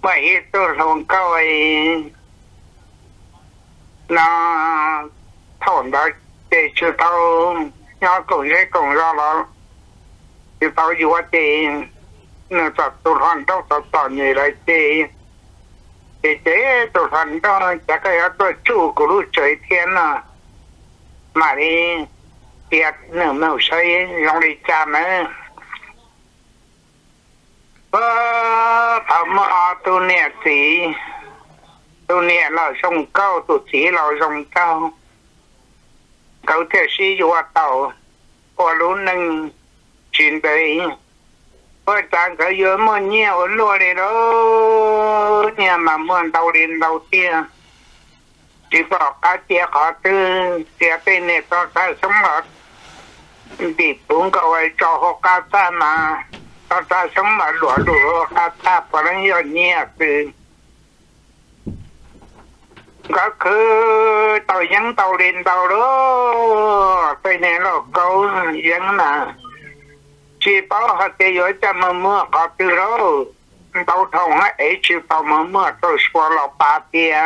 vậy tôi không coi nó thổn đó để cho tao nó cũng sẽ cùng ra đó thì tao dù thì nó tập tôi hoàn tao tập tao như lại thì thế tôi hoàn đó chắc là tôi chủ của lúc trời thiên mà đi tiệt nửa màu xây lòng đi chạm ấy thầm tôi nè thì tôi nè là sông cao tôi chỉ là sông cao cậu thể sĩ dù tàu qua lúc nâng chuyện đấy ôi chẳng có dối một nhiều luôn đi đó nhà mà muốn tàu đến đầu tiên chỉ có cá chia khó tư chia tên này có cá sống ngọt thì cũng cậu ấy cho họ cá ta mà cá ta sống mà lúa lúa cá ta phải là nhiều nhiều từ có cứ tàu lên tàu đó tên này là câu dân mà chỉ bảo họ tới rồi cho mà mưa có từ đó tàu thông ấy chỉ bảo mà mưa tôi xóa là ba tia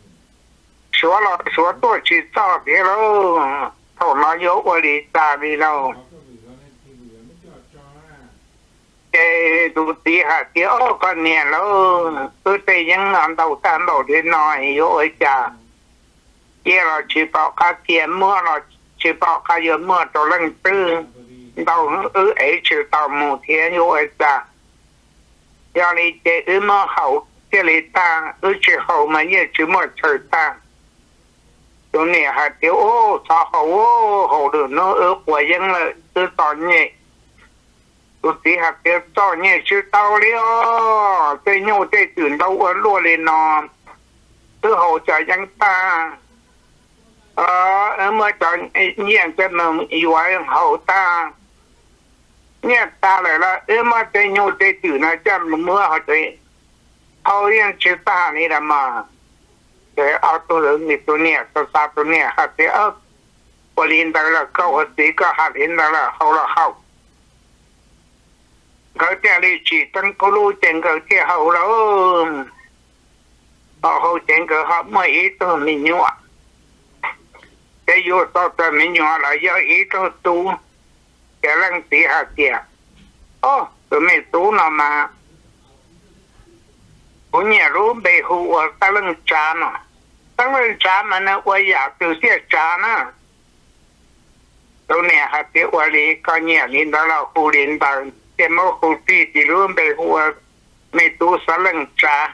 xóa tôi chỉ cho thế đó thầu nó yếu qua đi ta đi đâu cái tụi tí hạt tí ô con nè nó tôi thấy những ngọn tàu tan đầu đi nói yếu ấy chà kia là chỉ bảo cá tiền mưa là chỉ bảo cá yếu mưa tàu lần tư tàu ấy chỉ tàu mù thiên yếu ấy chà do đi chế mưa hậu cái lý ta chỉ hậu mà như chỉ một thời ta tụi nè hạt tí ô sao hậu được nó của dân là từ tòn nhẹ tụi tí hạt tí to nhẹ chứ tao liêu tê nhau tê tưởng đâu ở lùa lên nó từ hậu trả dân ta mới cho nhiên cho nó yếu hậu ta nghe ta lại là mà tê nhau tê tưởng nó chăm mưa họ tê hậu yên chứ ta này là mà để ở tôi lớn thì tôi nè tôi xa tôi nè hạt tí và lên đó là câu hạt tí có hạt lên đó là hậu cái kia đi chỉ tăng cô lu tiền cái kia hậu đó hậu tiền cái họ mới ít tôi mình nhọ cái vô tôi mình nhọ là do ít tôi tu cái lăng tí hạt tiền tôi mình tu nào mà cũng nhà luôn bề hụ ở ta lăng trà nó ta lăng trà mà nó quay giả từ xe trà nó tôi nè hạt tiền qua đi coi nhà lên đó là khu đến bằng cái mẫu hồ tí thì luôn bề hùa mê tu xá lưng trà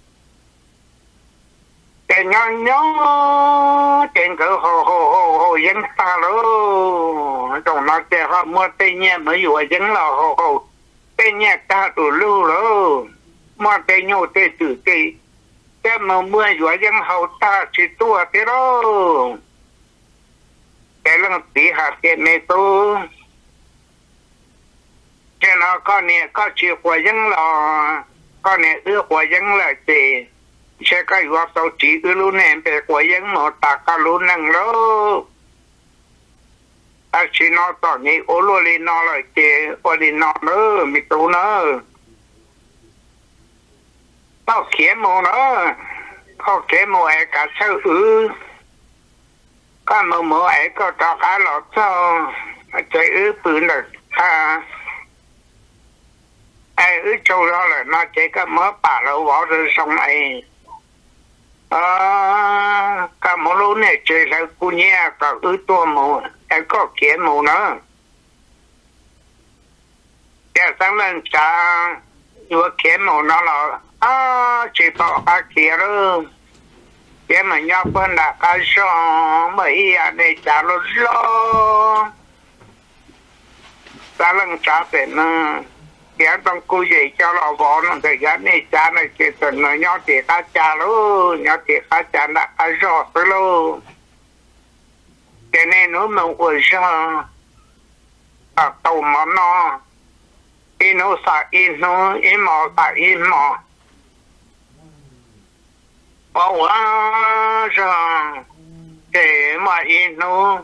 cái nhỏ trên cửa hồ dân ta đó trong nó kêu họ mua tê nhẹ mới dụ dân là hồ tê nhẹ ta đủ lưu đó mua tê nhau tê tử tê cái mà mua dụ dân hậu ta chỉ tua thế đó cái lưng tí hạt cái mê tu cho nó con này có chịu của dân là con này của dân là gì sẽ có góp tàu chỉ luôn này về của dân một ta cả luôn năng đó ta chỉ nó tỏ như ô lô lên nó là gì ô lên nó nữa mi tu nó tao kiếm mồ nó có kiếm mồ ấy cả sao có mồ ấy có cho cả lọt sao chơi bự là ai châu đó là nó chỉ có mớ bà lâu bỏ rồi xong này cả một lúc này chơi là cu nhẹ cả tua mù ai có kiếm mù nữa cái sáng lên cha vừa kiếm mù nó là chỉ bảo cái kia đó cái mà nhau bên là cái số mấy anh này trả lo lo ta lên trả tiền cái trong cô gì cho nó bỏ nó thời gian này cha này chỉ cần nó nhỏ thì cá cha luôn nhỏ thì cá cha đã cá giọt luôn cái này nó mà ủi sao tàu mà nó in nó xả in nó in mò xả in mò bảo rằng để mà in nó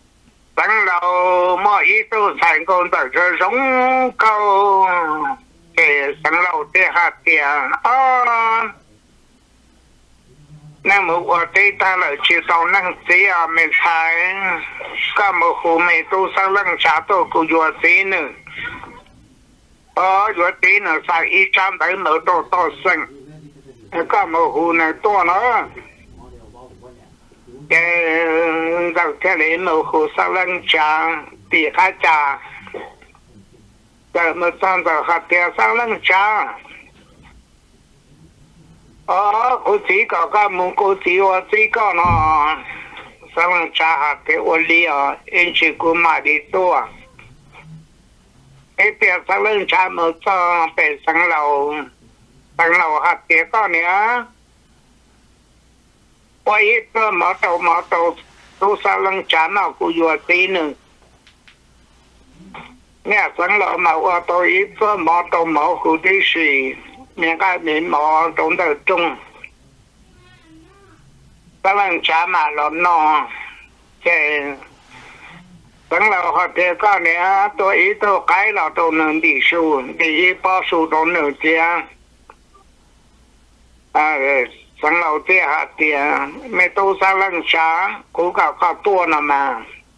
ban đầu mọi ý tôi thành con tờ sống câu cái sáng lâu thế hạt tiền nên một ở đây ta là chỉ tàu năng gì à mình thấy cả một khu mình tu sang lăng trả tu của vua tí nữa vua tí nữa sai ý trăm tới mở đồ to xanh cả một khu này to nữa cái đầu cái này một khu sang lăng trả tỷ khá trả cái một sang đầu hạt tiền sang lăng trả cô chỉ có cái muốn cô chỉ我只có nó上了查下给我理啊，因此姑妈的多，边上了查没做，边上楼下这个呢，我一个毛豆都上了查那个月子呢，เนี่ย上楼嘛我都一个毛豆毛胡的水。những cái miếng mỏ trong đời trung các bạn trả mà lộn nọ thì vẫn là họ thì có nữa tôi ý tôi cái là tôi nâng đi su đi bao su tôi nâng kia sáng lâu thì hạt thì mấy tôi sang lần trả cũng có tua nào mà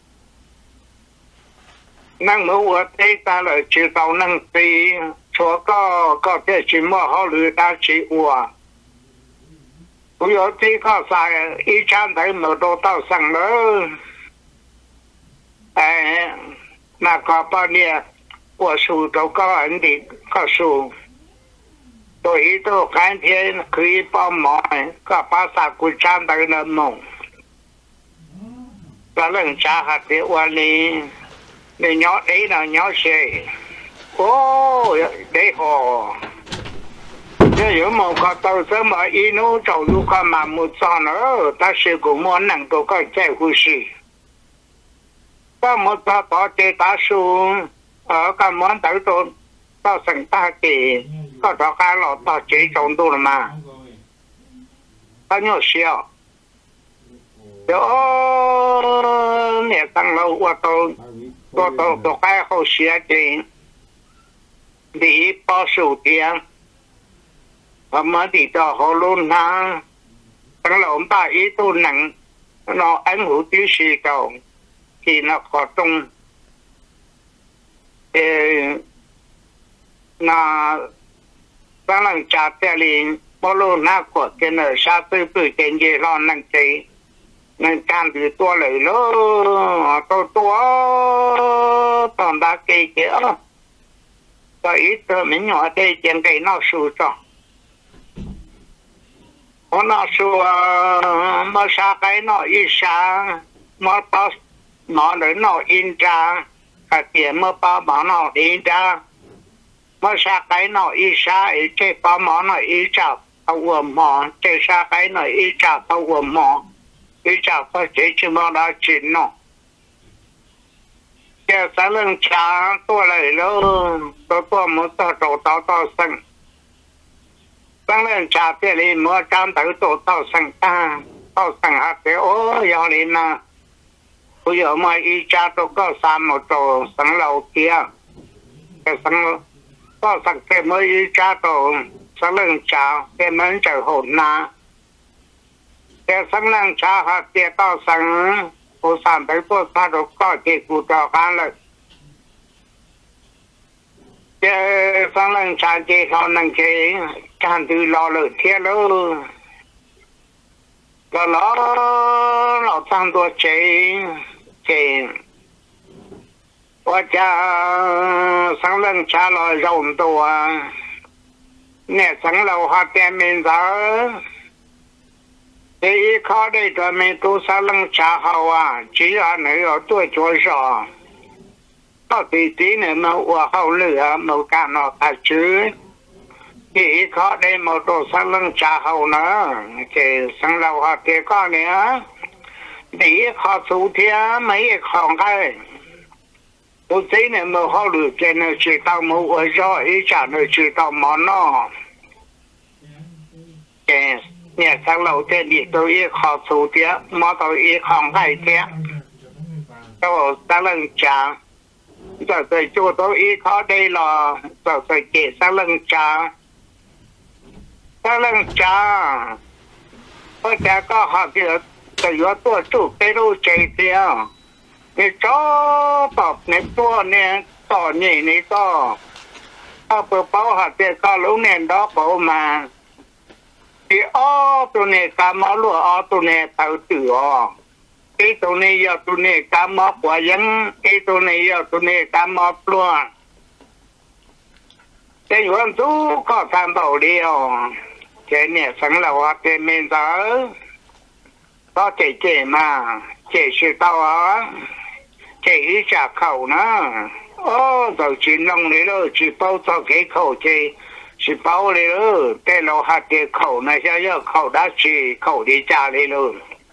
năng mưu ở đây ta là chỉ tàu năng tí chúa có thể chỉ mua họ lừa ta chỉ ua bây giờ thì có sai ý chán thấy mở đồ tàu sang nữa mà có bao nhiêu của số đâu có ấn định có số tôi ý tôi cái thiên khi bao mỏi có bao sa của chán thấy nó mộng là lần trả hạt để ua đi để nhỏ đấy là nhỏ xe đấy hồ nếu mà có tàu sớm mà inu trâu lu có mà một sao nữa ta sẽ cũng muốn năng tôi có chạy hú sĩ có một sao có thể ta xuống ở cái món tới tôi tao sẵn ta thì có đó cái lọ tao chế trong tôi mà ta nhớ xíu đó nè tăng lâu qua tôi cái hậu xíu thì đi bao số tiền mà đi cho họ luôn ha tăng lâu ta ý tôi nặng nó ảnh hưởng tới sự cầu thì nó khó tung là tăng lần trả tiền bao lâu na của cái nơi xa tư từ trên gì lo năng chế nên can thì tôi lấy nó tôi toàn đã kỳ kia có ít mình nhỏ đây trên cái nó sụt cho nó sụt mà sao cái nó ít sao mà bao nó để nó in ra cái tiền mà bao mà nó in ra mà sao cái nó ít sao ít cái bao mà nó ít ra bao gồm mà cái sao cái nó ít ra bao gồm mà ít ra có chế chứ mà đã chín nó cái sáng lần cha tôi lại luôn tôi muốn tôi sang sáng lần cha thì đi mua cam tới tôi sang ta tôi sang hạt thì giờ đi na bây giờ mà ý cha tôi có sang một chỗ sáng lâu kia cái sáng tôi sang cái mới ý cha tôi sáng lần cha cái mới trở hồn na cái sáng lần cha hạt thì tôi sang cô sang tới tôi ta đâu có thể cụ trò khănเลยcái sáng lần cha chị họ năng chế can từ lo lợi thiết luôn rồi nó sang tôi chế và cha sáng lần cha lo rộng tôi nè sáng lâu họ tiền mình giờ thì khó đây cho mình tu sa lăng trả hậu chỉ là nơi ở tuổi chúa rõ có tí nữa mà ở hậu lửa mà cả nó ta chứ thì khó đây mà tu sa lăng trả hậu nữa thì sang lâu họ thì có nữa thì khó số thiên mấy khó cái tu tí nữa mà hậu lửa cái nó chỉ tao mà ở rõ ý trả nó chỉ tao món nó nè sáng lâu thế đi tôi ý khó số thế mà tôi ý không hay thế tôi ta lần trả giờ tới chỗ tôi ý khó đây là giờ tới kể sang lưng cha tôi đã có học được từ đó tôi chủ cái đồ chạy theo cái chó tập này tôi nè tỏ nhỉ này to tao vừa bảo học được có lúc nền đó bảo mà thì tụi này cả máu lúa tụi này tao tự cái tụi này giờ tụi này cả máu quả dân cái tụi này giờ tụi này cả máu lúa cái vấn chú có tham bảo điều cái này sáng là hoa cái mình giờ có chế mà chế sự tao chế ý trả khẩu nữa giờ chỉ nông đấy rồi chỉ bao cho cái khẩu chế chỉ bao đấy rồi cái lò hạt cái khẩu này giờ khẩu đã chỉ khẩu đi trả đấy rồi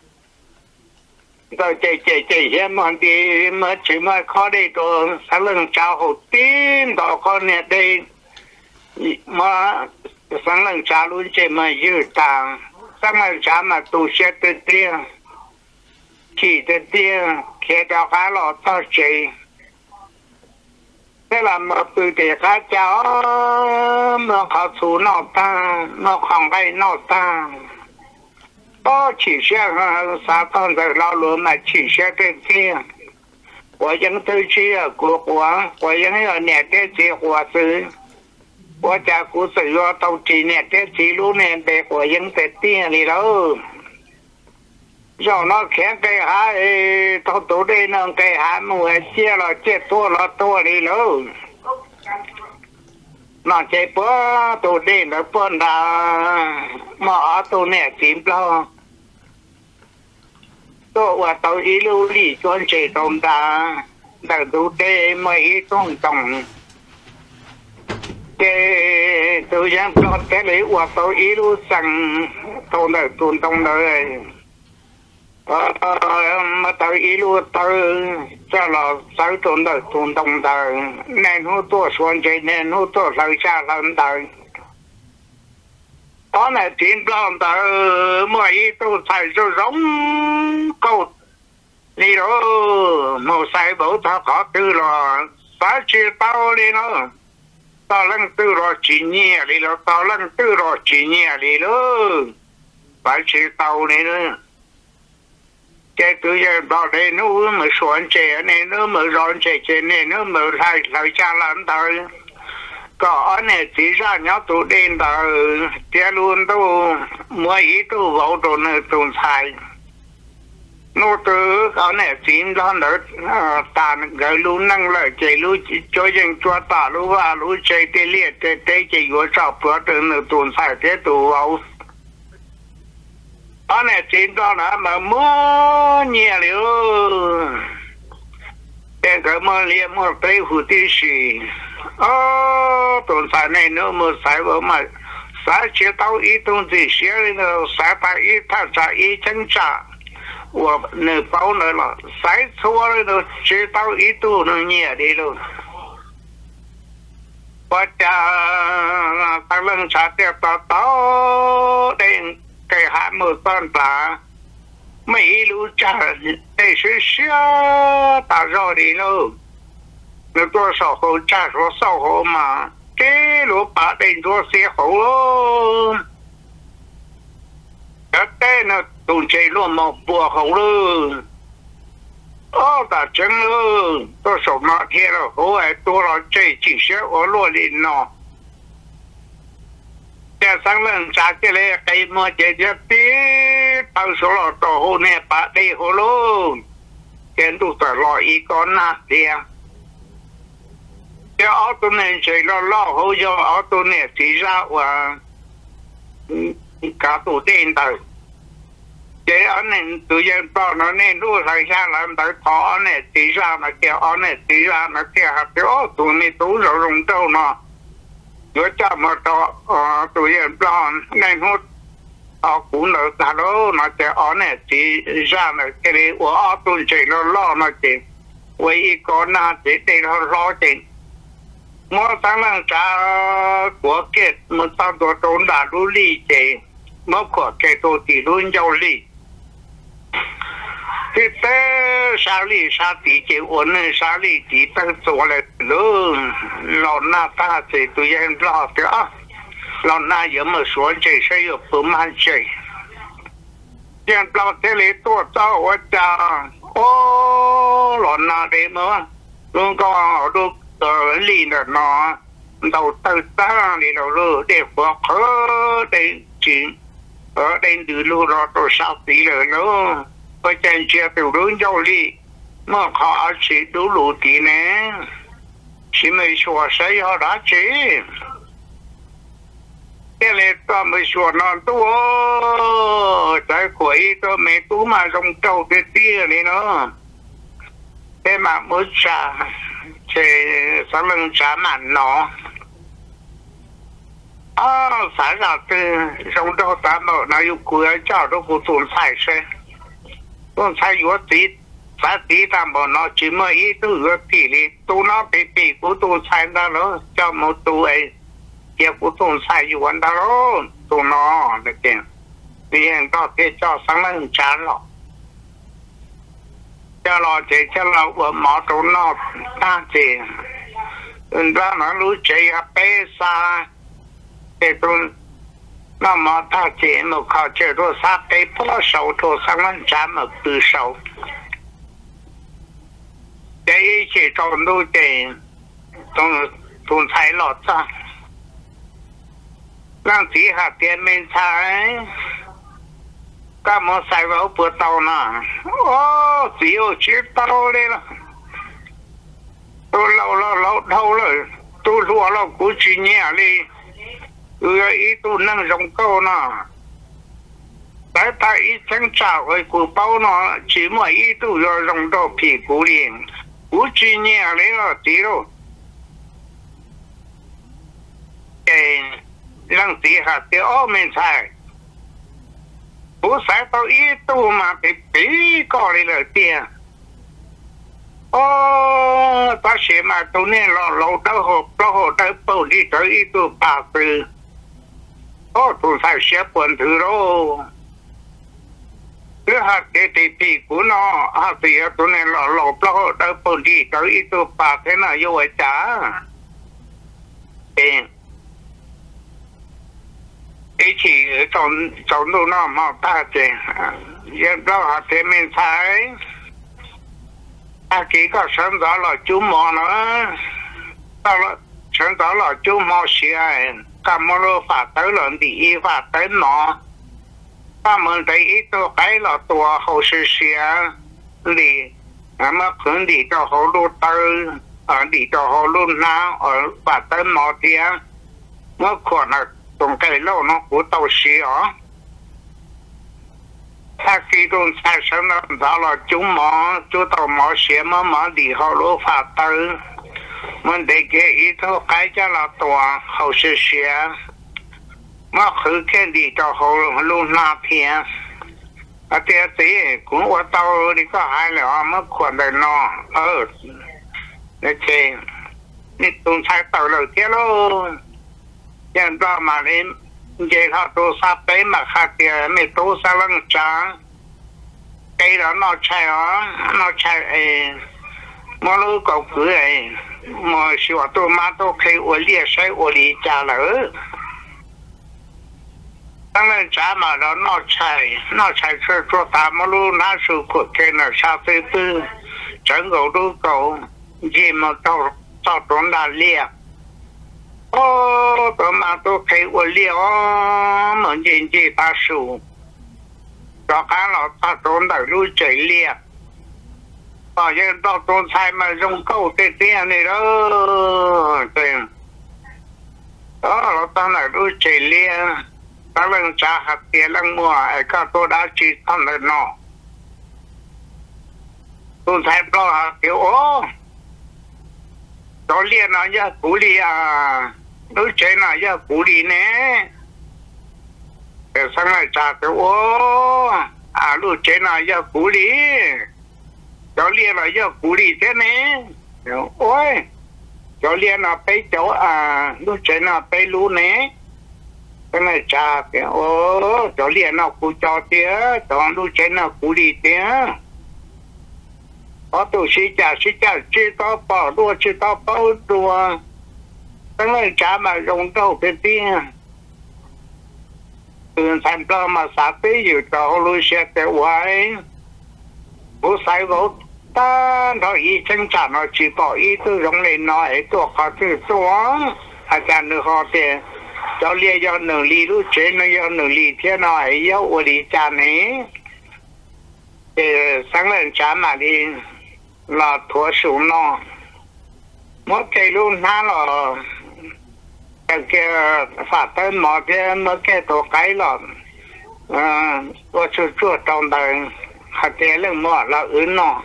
rồi chế hiện mà đi mà chỉ mà khó đây rồi sáng lần chào hậu tin đó con này đây mà sáng lần chào luôn chế mà dư tàng sáng lần chào mà tu sẽ tự tiên chỉ tự tiên khi đó khá là to chế thế là một từ để khá cháu mà khó chú nó ta nó không hay nó ta có chỉ sẽ xã thân rồi lo luôn mà chỉ sẽ tự tiên của những tư chi của những ở nhà thế chi của sư của cha của sự do tàu chỉ nè thế chỉ luôn nè để của những thế tiền đi đâu do nó khéo cái há tàu tổ đây nó cái há mùa chia là chia tua đi đâu nó chơi bữa tổ đây nó bữa đã mà ở tổ nè chìm lo tổ và tàu ý lưu lý cho chơi tôm ta đợt tổ đây mấy tông cái tôi dám cho cái lấy qua tôi ý luôn rằng tôi đời tuần tông đời mà tôi ý luôn tôi cho là sáu tuần đời tuần tông đời nên hút tôi xuân chơi nên hút tôi lời xa lần đời đó là chuyện làm đời mà ý tôi thấy cho giống câu đi đó một sai bố ta có tư là sáu chia tao đi nó tao lăng tư rồi chỉ nhẹ đi lo tao lăng tư rồi chỉ nhẹ đi lo phải chỉ tao này nữa cái tự nhiên bảo đây nó mới xuân trẻ này nó mới rón trẻ này nó mới lại cha làm tao có này chỉ ra nhau tụ đen tao kia luôn tao mua ít tao vào tụ này tụ xài nó từ cái này chính là nó tàn cái luôn năng lợi chạy luôn cho dân cho ta luôn và luôn chạy tê liệt tê chạy vô sập bữa từ nửa tuần sai thế tụ vào cái này chính là mà mua nhiều luôn cái mà liền một tay hụt đi xì tuần sai này nó một sai vào mà sai chế tao ít tuần gì xé nó sai ta ít ta sai ít chân trả我那包那了，晒错了都知道一度能捏的了。我家当人查的到的给还没办法，没路查那是小打扰的了。那多少后查说少后嘛，这路把人做些后喽。cái nó tụi chơi luôn một bùa hậu luôn ta chân luôn tôi sống nó kia rồi hổ ấy tôi là chơi chỉ sẽ ở luôn đi nó cái sáng lần sáng cái này cái mà chơi chơi tí tao số là tổ hồ này bà đây hồ luôn cái tụi tôi lo ý con nát đi cái ở tụi này chơi lo hồ cho ở tụi này chỉ ra và cả tụi tên tao cái anh này tự nhiên to nó nên đua thời gian làm tới khó này tí ra mà kia anh này tí ra mà kia hạt cái tụi này tú rồi rung trâu nó rồi cho mà to tự nhiên to nên hút cũng là ta đó nó cái anh này tí ra mà cái này của tụi chị nó lo nó chị với con na chỉ để nó lo chị mỗi tháng lần trả của kết một tháng tuổi trốn đã đủ lý chị mỗi của cái tôi thì luôn giàu lý thì tới sao lý sao tí chế ổn này sao lý tí tăng số lại luôn lon na ta thì tụi em lo đó lon na giờ mà xuống chơi sẽ có bấm ăn chơi em lo thế lấy tua tao ở cha ô lon na đấy mà luôn có họ được lì là nó đầu tư ta đi đầu lừa để bỏ khớ để chuyện ở đây từ lưu rồi tôi sao tí rồi nữa bây giờ chưa tiểu đối nhau đi mà họ chỉ đủ lụt tí nè chỉ mới xóa xây họ đã chỉ cái này tôi mới xóa non tôi trái quỷ tôi mẹ tú mà trong trâu cái tia này nó cái mà mới trả thì sáng lần trả mặn nó phải là từ trong đó ta bảo nó yêu quý cháu đó của tuần phải xe tuần phải yếu tí phải tí ta bảo nó chỉ mới ý tư yếu tí thì tu nó bị của tuần phải đó nó cho một tu ấy kia của tuần phải yếu đó đó tu nó được kìa vì hiện đó thì cho sáng lần trả lọ cho lọ thì cho lọ ở mỏ tu nó ta thì ra nó lú chạy bé xa cái tuần nó mà ta chỉ một khảo chế đồ sát cái phó sầu đồ sang ăn chám ở từ sầu cái chỉ trong đôi thì tuần thái lọt ra đang chỉ hạt tiền mình thái các món xài vào bữa tàu nè chỉ ở chiếc tàu đây là tôi lâu đâu rồi tôi lúa lâu cũng chỉ nhẹ đi ý tôi nâng rộng câu nó tại tại ý chẳng chào cái cụ bao nó chỉ mà ý tôi rộng đồ phỉ cụ liền cụ chỉ nhẹ lấy là tí đâu cái lăng tí hạt tí mình xài cụ xài tao ý tôi mà bị có đi là tiền ta sẽ mà tôi nên lâu đâu hộp tới bầu đi tới ý tôi bà từ tôi phải xếp quần thứ đó thứ hạt cái thì của nó hạt thì tôi nên lột tới bồn đi tới ít tôi bà thế nào vô ấy chả cái chỉ trong đâu nó mà ta thì dân đó hạt thì mình phải chỉ có sớm đó là chú mò nữa sớm đó là chú mò xìa cảm ơn phạt tới lần thì phạt tới nó cảm ơn thấy ít tôi cái là tua hậu sự xìa thì mà khuyến đi cho họ luôn tới ở đi cho họ luôn nào ở phạt tới nó thì mới còn là trong cái lâu nó của tàu xìa ta khi tôi sai sớm đó là chúng mò chú tàu mò xìa mà đi họ luôn phạt tới mình để cái ý thôi cái cho là tòa hậu sự xìa mà khử khen đi cho họ luôn na phía thì cũng ở tàu đi có hai là mất khoản đời nó để chơi đi tuần sai tàu đầu tiên luôn chẳng đó mà đến về họ tôi sắp tới mà khác thì mình tôi sao lăng trắng cái đó nó chạy mà lúc cậu cứ ấy mà sửa tôi mà tôi khi ở liệt sai ở lý trả lỡ当然trả mà đó nó chạy cho ta mà lúc nó sự của cái là sao tới tư chẳng cầu đu cầu gì mà tao trốn là liệt tôi mà tôi khi ở liệt mà gì ta sửa cho cái là ta trốn là lui chạy liệt bây giờ tao trốn sai mà dùng câu tiền này đó tiền đó là ta là lui chạy liệt ta lần trả hạt tiền lần mua cái tôi đã chỉ thằng này nó tôi thấy lo hạt tiền đó liền nó giờ cú đi đối chế nó giờ cú đi nè để sang này trả tiền đối chế nó giờ cú đi đó liền nó giờ cú đi thế nè ôi đó liền nó phải chỗ đối chế nó phải lú nè cái này trả tiền cho liền nó cú cho tiền cho đối chế nó cú đi tiền có tổ sĩ trả chỉ to bỏ đua chỉ to bao đuaตั้งแต่จ้ามาลงเต้าเป็นที่ตื่นทันก็มาสาธิตอยู่ต่อรู้เสียแต่ไว้ผู้ใส่รถต้านทออีจังจันเอาจีบอีตัวโรงเรียนน้อยตัวเขาตัวสวงอาจารย์นึกเขาเตียจะเรียกยอหนึ่งลีรู้เจนยอหนึ่งลีเที่ยน้อยยอวลีจานนี้สังเรื่องจ้ามาดีหลอดถั่วสูงนอมดใจรุ่นห้าหล่อcái phạt tới mọi cái tổ cái là có chút trong đời hạt tiền lên mọi là ứng nó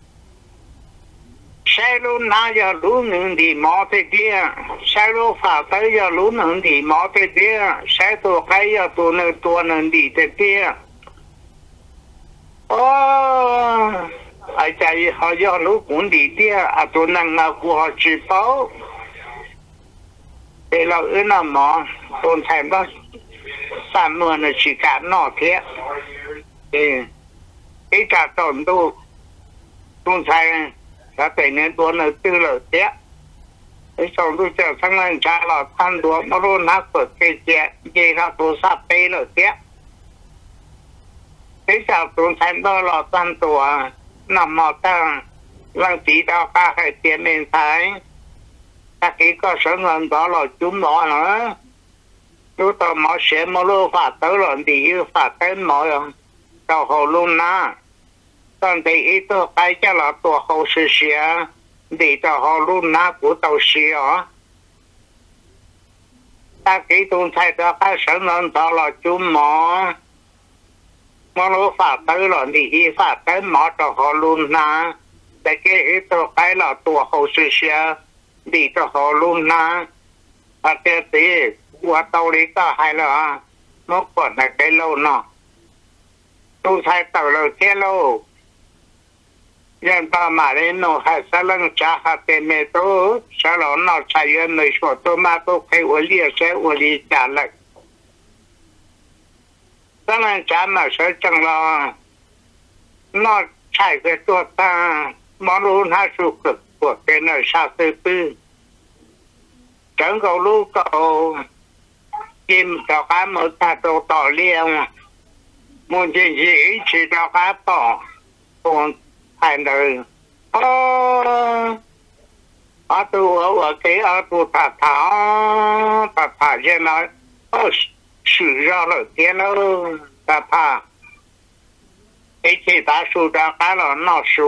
sai luôn na giờ lú những thì mọi thế kia sai luôn phạt tới giờ lú những thì mọi thế kia sai tổ cái giờ tổ những thì thế kia ai chạy họ giờ lú cũng đi kia tổ năng nào của họ chỉ bảo thì là ư nó mỏ tôn thèm đó sản mưa là chỉ cả nọ thế thì cái cả tổn tu tôn thèm đã phải nên tuôn là tư lợi thế cái xong tôi chờ sang lên cha là than đùa nó luôn hát của cái chuyện gì là tôi sắp tê lợi thế cái sao tôn thèm đó là than tùa nằm mò ta lăng tí đào ca hay tiền lên thái cái có sở ngân đó là chúng nó nữa chúng ta mở xe mở lô phạt tới là đi phạt tới mọi tàu hồ luôn na còn thì ít tôi cái cho là tàu hồ sư xe đi tàu hồ luôn na của tàu xe ta cái tuần thay đó cái sở ngân đó là chúng nó mở lô phạt tới là đi phạt tới mọi tàu hồ luôn na tại cái ít tôi cái là tàu hồ sư xe đi cho họ luôn na à thế thì qua tàu đi ta hay là nó còn là cái lâu nọ tôi thấy tàu là cái lâu nhân ta mà đến nó hay sao lần trả hạt tiền mẹ tôi sao là nó chạy lên nơi số tôi mà tôi phải uống lia sẽ uống lia trả lại sao lần trả mà sẽ chẳng là nó chạy cáiตัวta món luôn hai số cực của cái nơi sao tư tư chẳng cầu lú cầu chim cho cá một ta tổ tỏ liêng muốn chuyện gì chỉ cho cá bỏ còn hai đời ở tu ở cái ở tu ta thả cho nó sử ra rồi tiền nó ta thả cái chỉ ta sử ra cá là nó sử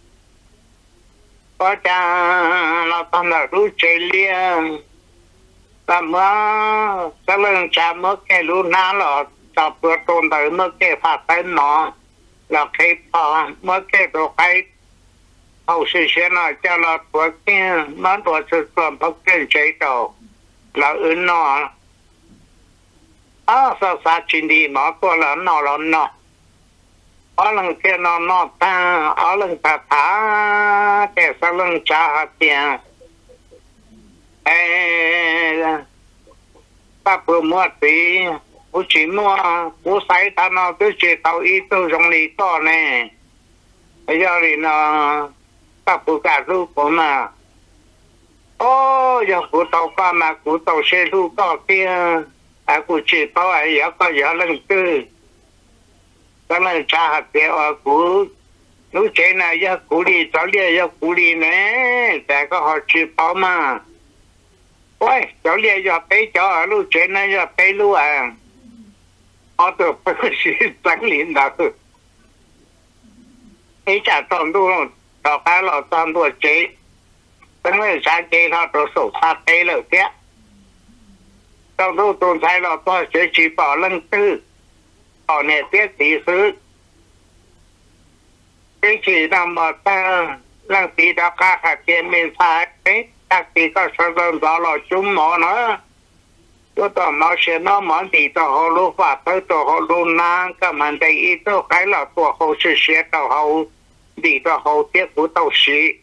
có cha nó tâm là đu chơi liêng ta mới cái lần cha mới cái lúc nào là ta vừa tồn tại mới cái phát tên nó là cái phò mới cái đồ cái hậu sự sen là cho là vừa cái mới vừa sự còn bắt cái chế độ là ứng nó sao sao chuyện đi mà có là nó ở lần kia nó ta ở lần ta thả cái sao lần trả hạt tiền ta vừa mua thì bố chỉ mua bố sai ta nó cứ chỉ tàu ít tôi dùng lý to này bây giờ thì nó ta vừa cả lúc của mà giờ của tàu qua mà của tàu xe lúc to kia của chỉ tàu ấy giờ có giờ lần tư cái lần trả hạt tiền ở của lúc chế này giờ của đi cháu đi giờ của đi nè tại có họ chỉ tàu mà ôi cháu đi giờ bé cháu ở lúc chế này giờ bé lúc họ tự phải tăng lên đó ấy trả toàn đua tàu cá là toàn đua chế tất nhiên sáng chế họ tổ sổ sát tế lợi tiếc trong đua tồn tại là tôi sẽ chỉ bảo lần tư họ nè tiếc tỷ sứ cái chỉ nằm ở ta lần tỷ đã cá hạt tiền mình phải ấy các tỷ có sản phẩm đó là chúng nó nữa tôi tỏ nó sẽ nó món thì tỏ họ lưu phạt tới tỏ họ lưu nang cả mình đây ít tôi cái là tỏ họ sẽ tỏ họ thì tỏ họ tiếp của tàu sĩ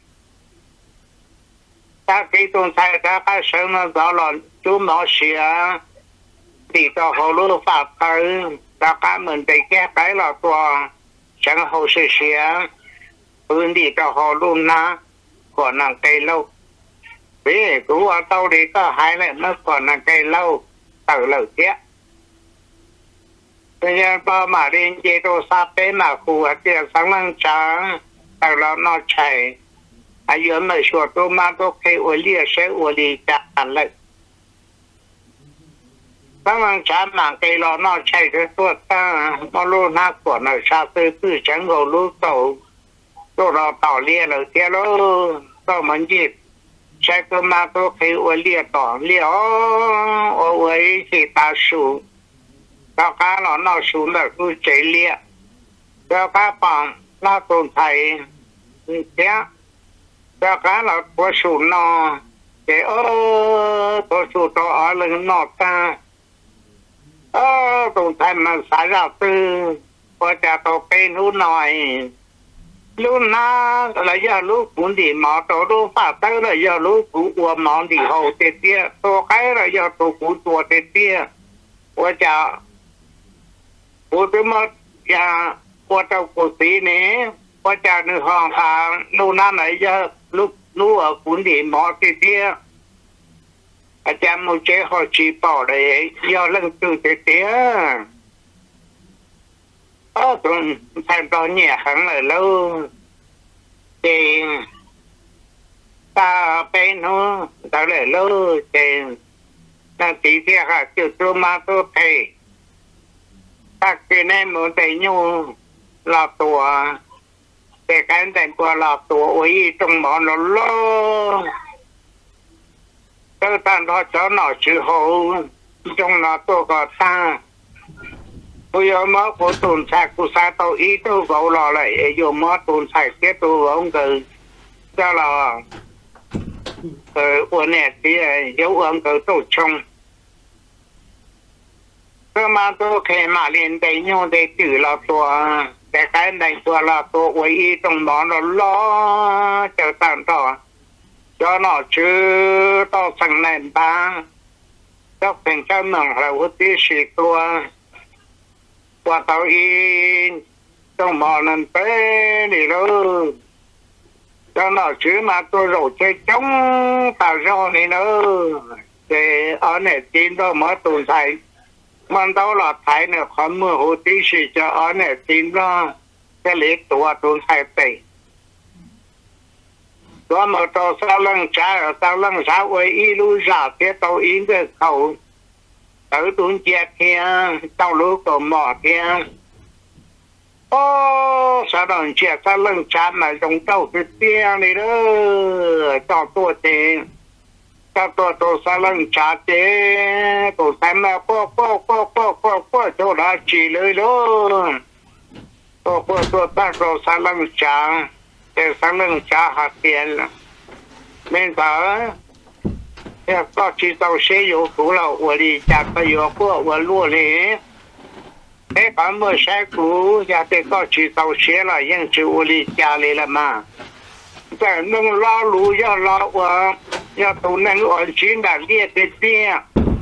các cái tồn tại các cái sản phẩm đó là chúng nó sẽ thì tỏ họ lưu phạt tới các cái mình đây cái là tỏ chẳng họ sẽ ปืนดีก็หอลุ่มนะก่อนนั่งไกลเล่าเว้ยกูว่าเต้าดีก็หายแล้วเมื่อก่อนนั่งไกลเล่าเต่าเล่าเจ๊bây giờ ba mà đi chế độ sa bê mà khu ở địa sáng lăng trắng tao lo nó chạy ai giờ mà sửa tôi mà tôi kêu ở lia sẽ ở đi chán lại sáng lăng trắng mà cây lo nó chạy cái tôi ta nó luôn nát của nó sa tư tư trắng gầu lú tàu tôi lo tàu lia rồi kia lo tôi muốn gì sẽ tôi mà tôi kêu ở lia tàu lia ở ấy thì ta sủ cao cá nó xuống là cứ chạy lia cao cá bằng nó tồn tại thế cao cá là có xuống nó cái có xuống nó ở lưng nó ta tồn tại mà xả ra từ có trả tàu cây nút nồi lúc na là giờ lúc cũng đi mò tàu lúc phát tới là giờ lúc cũng qua mò đi hậu tết tia tàu cái là giờ tàu cũng tua tết tia có trảกูจะมาอย่าปวดเจ้ากุฏินี้พอจากในห้องทางนู่นนั่นไหนจะลุกนู่นคุณดีหมอติเตี้ยอาจารย์มุเจ้เขาชี้เป่าเลยย่อเรื่องตื่นเตี้ยตรงแทนตอนเนี่ยขังเลยแล้วเจงตาเป็นหัวตาเลยแล้วเจงนั่นตีเตี้ยค่ะจุดตัวมาตัวเทถ้าเกิดในมือแต่ยูหลอกตัวแต่การแต่งตัวหลอกตัวโอ้ยตรงหมอนหล่อก็ตั้งทอดเจ้าหน่อชื่อโหจงหน่อตัวก็ตั้งผู้ยอมผู้ตุนใส่กุศลตัวอีตัวเบาหล่อเลยโยมตุนใส่เสียตัวองค์คือเจ้าหล่ออวนเนี่ยที่เดี๋ยวองค์คือตัวชงก็มาตัวเคมาเรียนได้ยูได้ตื่นเราตัวแต่การได้ตัวเราตัวไว้ตรงนอนเราล้อเจ้าต่างต่อเจ้าหน่อชื่อต่อสั่งแนนบ้างเจ้าเป็นเจ้าเมืองเราที่สี่ตัวว่าเต่าอีต้องมอนั่นเป็นนี่เลยเจ้าหน่อชื่อมาตัวเราเจ้าจ้องตาโร่นี่เนอะแต่อันนี้จีนต้องมาตุนไทยมันต้องหลอดไทยเนี่ยความเมื่อหูที่สี่จะอันนี้จีนก็จะเล็กตัวตุนไทยไปตัวมาตัวสาวลังช้าสาวลังช้าไว้อีรู้จักเที่ยวตัวอินก็เขาตื่นตุนเจียเทียต้องรู้ตัวหมอเทียโอ้สาวลังเจียสาวลังช้ามาตรงเต้าคือเตี้ยนี่เด้อเจ้าตัวเองเจ้าตัวสาวลังช้าเจ้ตัวแซมมาโป๊ะโจราจีเลยลูกตัวตั้งตัวสาวลังช้าแต่สาวลังช้าหัดเตียนไม่ต่อเนี่ยก็ชีเตาเสียอยู่กูเราวันนี้จากประโยชน์ก็วันรู้เลยไอ้ความเมื่อใช้กูอยากจะก็ชีเตาเสียละยังจะวันนี้จาเลยละมาแต่นึ่งล้อรู้ย่อล้อว่าย่อตัวนั่งอ่อนชิ้นด่างเลี้ยเตี้ย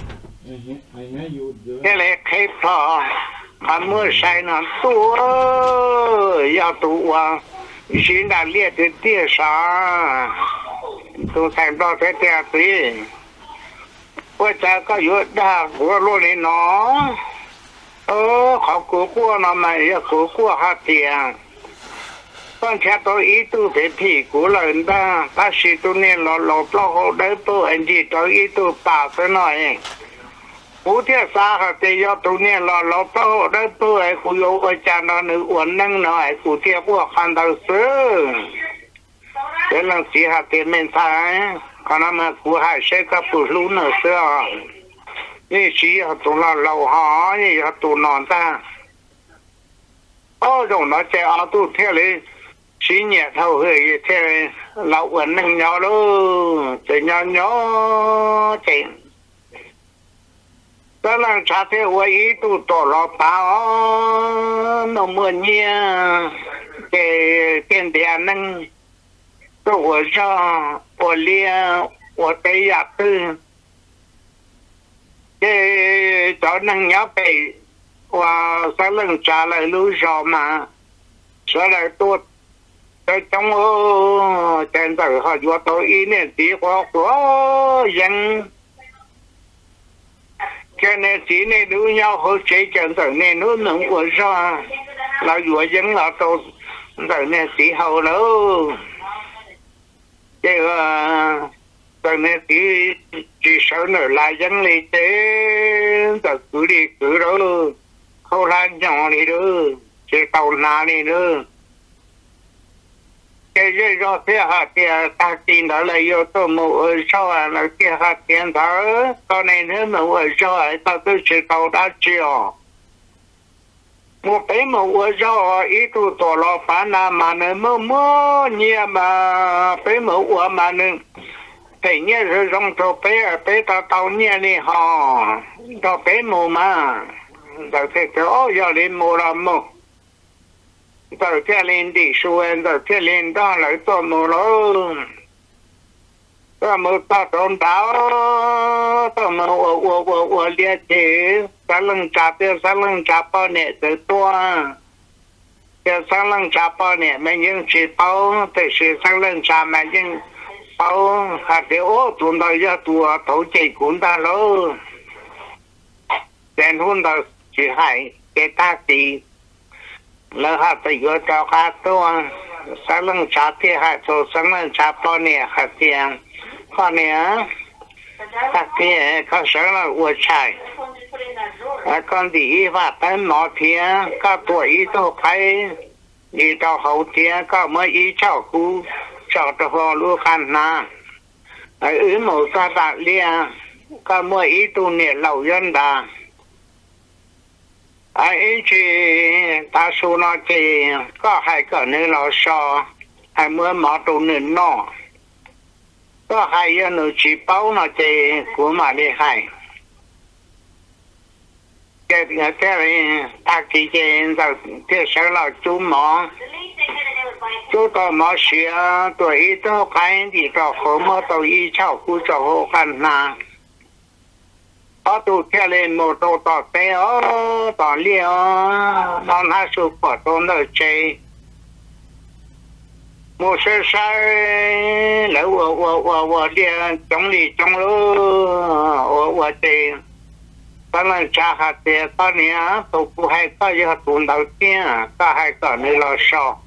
แค่เลยใครพอความเมื่อใช้นั้นตัวย่อตัวว่าชิ้นด่างเลี้ยเตี้ยสาตัวแทนเราเตี้ยตีว่าจะก็อยู่ได้หัวรุ่นนี้เนาะเขากูกลัวนะไม่อยากกูกลัวหัดเตียงตอนแค่ตัวอีตู้เป็นผีกูเลยนะถ้าสิตัวนี้เราปล่อยได้ตัวอันที่ตัวอีตู้ปากซะหน่อยกูเที่ยวสาหัสจะยอดตัวนี้เราปล่อยได้ตัวไอ้กูโยกอาจารย์นอ้วนนั่งหน่อยกูเที่ยวพวกคันดาวซื้อเป็นหลังสีหัดเตียนเมนทายขณะมากูหายเช็คกับผู้รู้เนื้อเสื้อนี่ชี้ตัวเราหอนี่ตัวนอนตาตรงนั้นจะเอาตู้เที่ยวเลยชี้เนี่ยเท่าเฮ้ยเที่ยวเราอ้วนนั่งยอเลยจะยอเจ๋งตอนหลังชาเที่ยวไว้ตู้ตัวเราเปล่าน้องเมื่อเนี่ยเก่งเดียนั่งตัวชอตัวเลี้ยตัวเตยตื้อจอนั่งยับไปว่าสลังชาเลยรู้ชอมาสลายตัว tới trong trên đời họ vừa tôi ý nên chỉ có dân cho nên chỉ nên đu nhau hỗ trợ trên đời nên nó nâng của ra là vừa dân là tôi đời nên chỉ hậu đâu chứ đời nên chỉ sợ nữa là dân lý tế đời cứ đi cứ đó không lan nhỏ đi nữa chỉ tàu nà đi nữa cái gì do thế hạt tiền ta tin đó là do tôi mua sao là cái hạt tiền đó con này nữa mua sao tao tôi chỉ tàu đã chiều một cái mua sao ít tu tổ lo phá na mà nữa mua nhiều mà cái mua mà nữa thì nhớ rồi trong chỗ cái tàu nhớ đi họ cho cái mua mà rồi cái chỗ giờ đi mua là mua rồi cái lên đi xuôi rồi cái lên đó lại tôi mua nó tôi mua tao trốn đáo tôi mua liệt chế sáng lưng chả bao nè từ tua cái sáng lưng chả bao nè mình những chỉ bao từ sáng lưng chả mà những bao hạt điều tuần đầu giờ tua thấu chỉ cũng ta lố đèn hôn đầu chỉ hay cái ta gì lỡ hạt thì vừa cho hạt tua sáng lưng chả thì hạt số sáng lưng chả bao nè hạt tiền con nè hạt tiền có sáng là uổng chạy con đi và tới mỏ thiên có tuổi tôi phải đi到后天có mới ý cháu cu cháu cho họ luôn khăn na ở một gia đại lia có mới ý tu niệm lâu dân đà ấy chỉ ta số nó chỉ có hai cái nữa là so hai mới mỏ tu niệm nó có hai cái nữa chỉ bao nó chỉ của mà đi hai cái ta chỉ trên rồi cái sao là chú mỏ chú tao mỏ xía tuổi tao cái gì tao khó mà tao ý cháu cứ cho họ khăn na ở tụ theo lên một tụ tao té ở tao liêu nó hai số của tôi nó chơi một số sai lỡ ở đi trong đi trong lúa ở tiền con là cha hạt tiền con này tụ phụ hay có gì hạt tuần đầu tiên có hai cái này là sao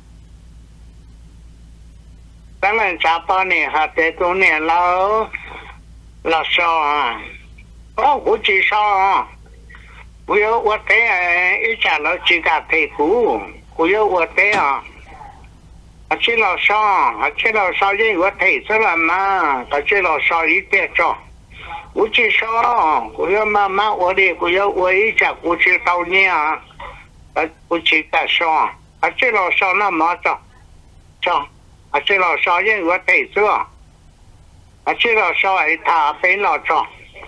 con là cha con này hạt tiền tuần này là sao à cũng chỉ sao bây giờ ở đây ít trả nó chỉ cả thầy cũ bây giờ ở đây chỉ là sao nhưng ở thầy sẽ làm mà chỉ là sao ít tiền cho我介绍，我要慢慢我的，我一下我去到你啊，我去介绍，这老少那么着，这老少人我对着，这老少哎他被老着，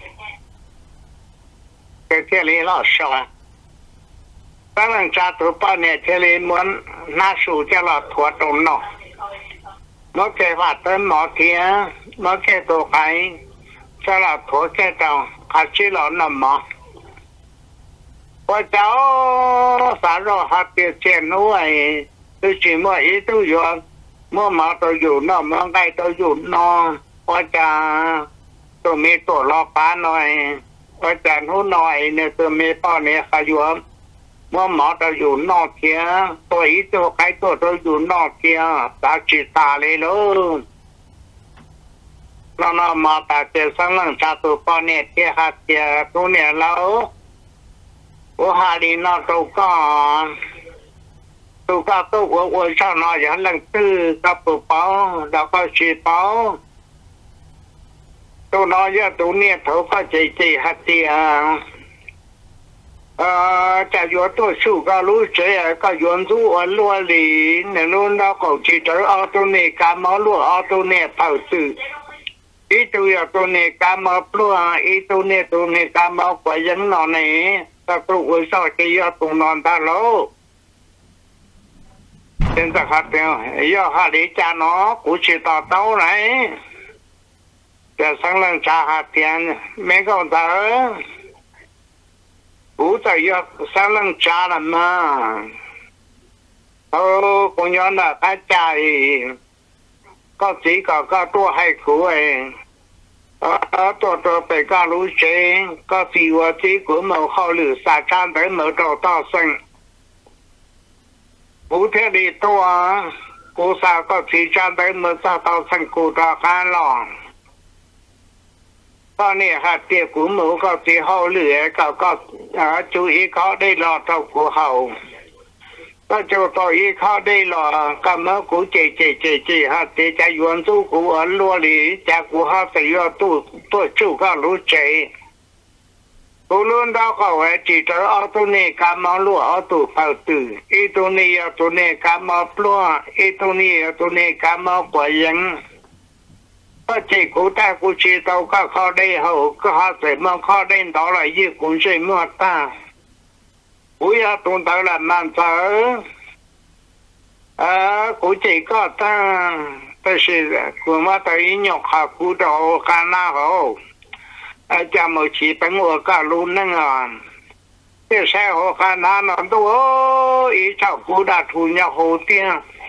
在这里老少，当然家都把那这里门拿手叫了拖动了，我给发的毛天，我给都还。cho là thua cái đầu hạt chỉ là nằm mà tôi cháu sáng rồi hạt tiền tiền nuôi tôi chỉ mua ít tôi dùng mua mà tôi dùng nó mua cái tôi dùng nó tôi cha tôi mới tổ lo phá nói tôi cha hú nói nên tôi mới bao này khai dùng mua mà tôi dùng nó kia tôi ít tôi cái tôi dùng nó kia ta chỉ ta lấy luôn nó mà ta chơi sang lần cha tụ bao nhiêu tiền hạt tiền tu niệm lâu,我哈里那都讲我上那人能吃个不饱，那个吃饱，都那些都年头发这哈tiền在有多数个路这个原住我落里，那路那个去这奥多内干嘛路奥多内跑子。itu ya tu ni kama plua itu ni kama kwa dân nó này ta tu uống sao cái ya tu non ta lo nên ta hát theo ya hát đi cha nó cũng chỉ tao tao này để sang lần cha hát tiền mấy con ta cũng tại ya sang lần cha là mà cũng nhớ là cái chạy có chỉ có tua hay cũ ấy tua phải có lũ chế có gì và chỉ của màu họ lử xả chan tới mở đầu to xanh cú thế đi tua cú sao có chỉ chan tới mở sao to xanh cú ra khá lòng có này hạt tiệp của mẫu có chỉ họ lử có chú ý có đây lọ trâu của hậu có cho tôi ý khó đây là cảm ơn của chị ha thì cha yuan tu của anh luôn đi cha của họ phải do tu chủ các lũ trẻ tôi luôn đó có chỉ cho ở tôi này cảm ơn luôn ở tôi phải từ ý tôi này cảm ơn luôn ý tôi này cảm ơn của dân có chỉ của ta của chị tao có khó đây hậu có họ sẽ mong khó đây đó là gì cũng sẽ mua ta bây giờ tôi tới là làm sao cũng chỉ có ta của mà tới nhọc học của đồ khả năng hồ cha mới chỉ bằng ở cả luôn nè cái xe hồ khả năng nó đâu ý cháu của đã thu nhập hồ tiền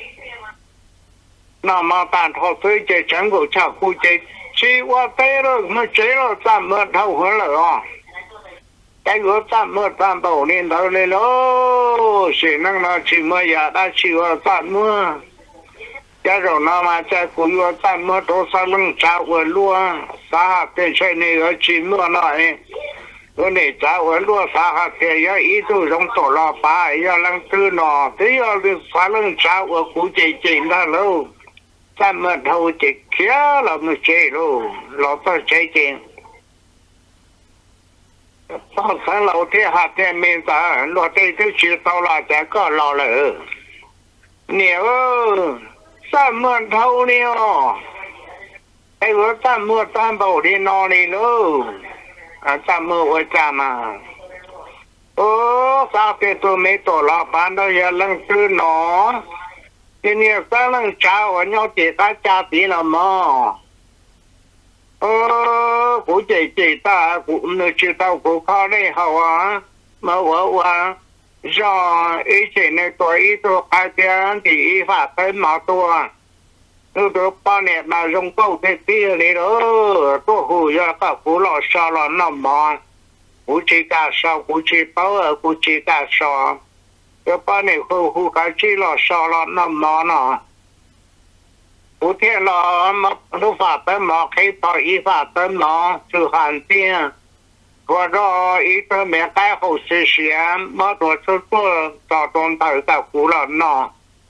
nó mà bạn họ tới chơi chẳng của cháu của chơi chỉ qua tới rồi mà chơi rồi tạm mất thâu hơn rồi cái gỗ tạm mưa tạm bầu nên đâu lên lô chỉ năng nó chỉ mưa giờ đã chịu tạm mưa cái rồi nó mà cái cúi tạm mưa tôi sao lưng cháo ở luôn xã hạt cái chơi này ở chỉ mưa này cái này cháo ở luôn xã hạt cái giờ ít tôi trong tổ lò ba giờ lăng tư nọ thế giờ được xã lưng cháo ở cú chỉ ra lâu tạm mưa thâu chỉ kia là mình chơi luôn lọ tôi chơi chơi tao sáng lâu thế hạt thế mình ta lo đây thứ chỉ tao là chả có lo lỡ nhiều sao mưa thâu nhiều ai vừa ta mưa tam bầu đi no đi luôn ta mưa ở cha mà sao cái tôi mấy tổ lo bán đâu giờ lăng tư nó thì nhiều sao lăng cháo ở nhau chỉ ta cha tí là mò của chị ta cũng như chị tao cũng có đây hầu mà vợ do ý chị này tôi ý tôi khai tiền thì ý phạt tới mà tôi bao nhiêu mà dùng câu thế kia này đó tôi hùi ra cả của lò sao là nằm mà của chị cả sao của chị bao ở của chị cả sao tôi bao nhiêu hùi cái chị lò sao là nằm mà nó cụ thể là nó phạt tới mà khi tôi ý phạt tới mà sự hạn tiền và đó ý tôi mẹ cái hồ sơ xem mà tôi cho tôn tới cả cụ là nó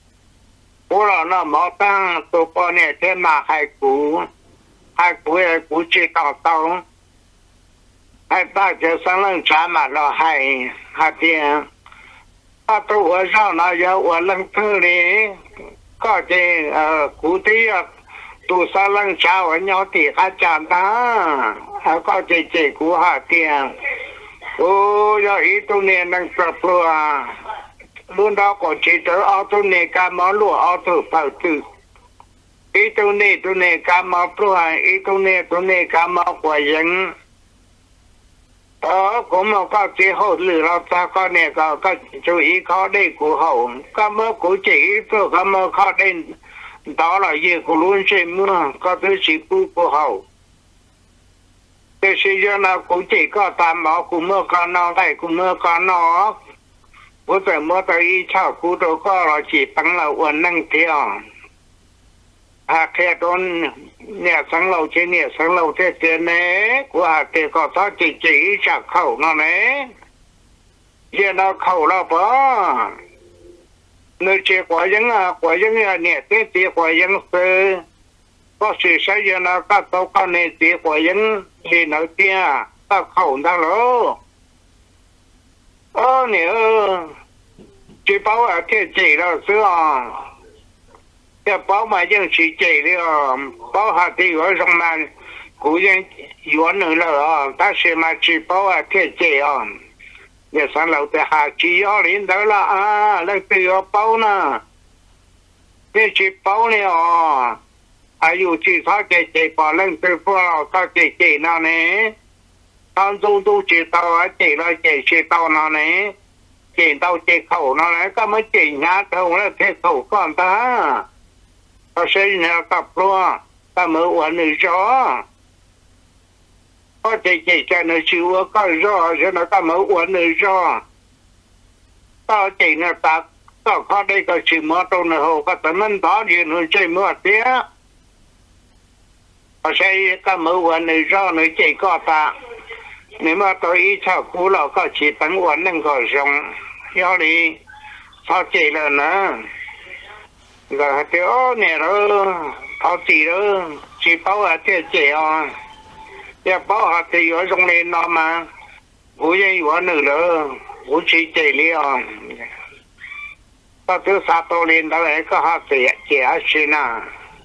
mà tăng tôi có nè thế mà hai cụ chỉ tao hai ta chỉ sang lần trả mà là hai tiền tôi ở sau nó giờ ở lần thứ này có thể cụ thể tụ sa lăng chào ở nhau thì khá chán ta có thể chỉ của hạ tiền giờ ý tôi nên đang tập luôn đó có chỉ tới ở tôi nên cả món lúa ở tôi phải tự ý tôi nên cả món lúa ý tôi nên cả món quả dân cũng mà có chỉ hậu lửa là ta có nè có chú ý khó đây của hậu có mơ của chỉ tôi có mơ khó đây đó là gì của luôn xem mưa có thứ chỉ của hậu thế bây giờ nào cũng chỉ có tam máu của mơ con nó đây của mơ con nó bữa giờ mơ tới chào của tôi có là chỉ bằng là uốn năng theo khe đôn nhà sáng lầu trên nhà sáng lầu thế tiền này của thì có sao chỉ chặt khẩu nó này giờ nó khẩu là bó nơi chỉ quả dân nhà thế chỉ quả dân sư có sự xây giờ nó các tàu con này chỉ quả dân thì nó kia các khẩu đó lố nếu chỉ bảo ở thế chỉ là xưa cái bảo mà dân chỉ chạy đi bảo hạt thì ở trong này cũng dân yuan nữa là ta sẽ mà chỉ bảo ở thế chạy để sáng lâu thì hạt chỉ ở đến đó là lấy từ ở bảo nè cái chỉ bảo này dù chỉ sao chạy bảo lên từ phố sao chạy nào nè tao du chỉ tao chạy là chạy tao nào nè chỉ tao chỉ khẩu nó lấy có mới chỉ nhát không là thế khẩu con ta tao xây nhà tập luôn ta mới uống được gió có chỉ cho nó chịu có gió cho nó ta mới uống được gió tao chỉ là ta tao có đây có chỉ mua trong này hồ có tấm anh đó gì nữa chơi mua tía tao xây ta mới uống được gió nữa chỉ có ta nếu mà tôi ý chào cú là có chỉ tấn uống nên có dùng do đi sao chỉ là nữa rồi thì ô nè đó thao chỉ đó chỉ bảo là tiền chỉ à ya bảo hạt thì ở trong này nó mà bố dây của nữ đó bố chỉ chỉ liền ta thứ sáu tô lên đó là có hạt thì chỉ ở trên à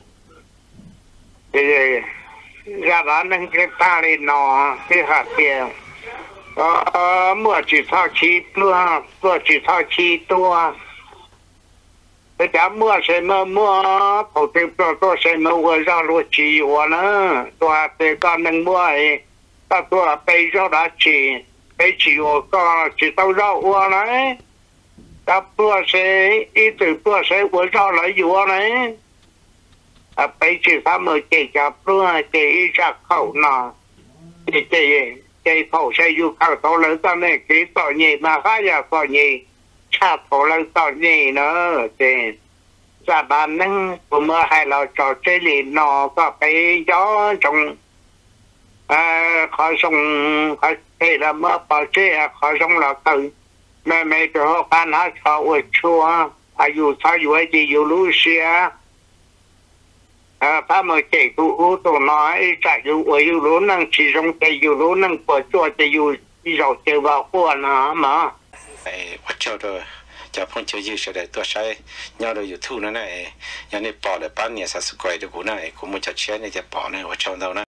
thì ra đó nâng cái ta lên nó cái hạt tiền mua chỉ thao chi mua chỉ thao chi tua bây giờ mua sẽ mua đầu tiên tôi sẽ mua ra luôn chỉ vào nữa tôi để con nâng mua ấy ta tôi bây giờ đã chỉ bây chỉ vào con chỉ tao ra vào đấy ta tôi sẽ ít từ tôi sẽ vào ra lại vào đấy bây chỉ ta mới chỉ cho tôi chỉ ra khẩu nọ chỉ khẩu sẽอยู่khẩu tao lớn ta này cái tao nhỉ mà khai ra tao nhỉ chả thổ lần tao nhỉ nữa thì ra bàn nâng của mưa hay là trò chơi liền nó có cái gió trong khỏi sông khỏi thế là mưa bỏ chơi khỏi sông là từ mẹ cho ban hát cho ở chùa dù sao dù ấy gì dù lú xia ta mới kể tụ nói chạy dù ở dù lú năng chỉ trong cái dù lú năng của chùa thì dù đi dạo chơi vào khu nó mà cho rồi cho phong chơi gì sẽ để tôi sai nhau rồi YouTube nữa này nhà này bỏ lại bán nhà sản xuất quậy được cũng này cũng muốn chặt chẽ này thì bỏ này ở trong đâu này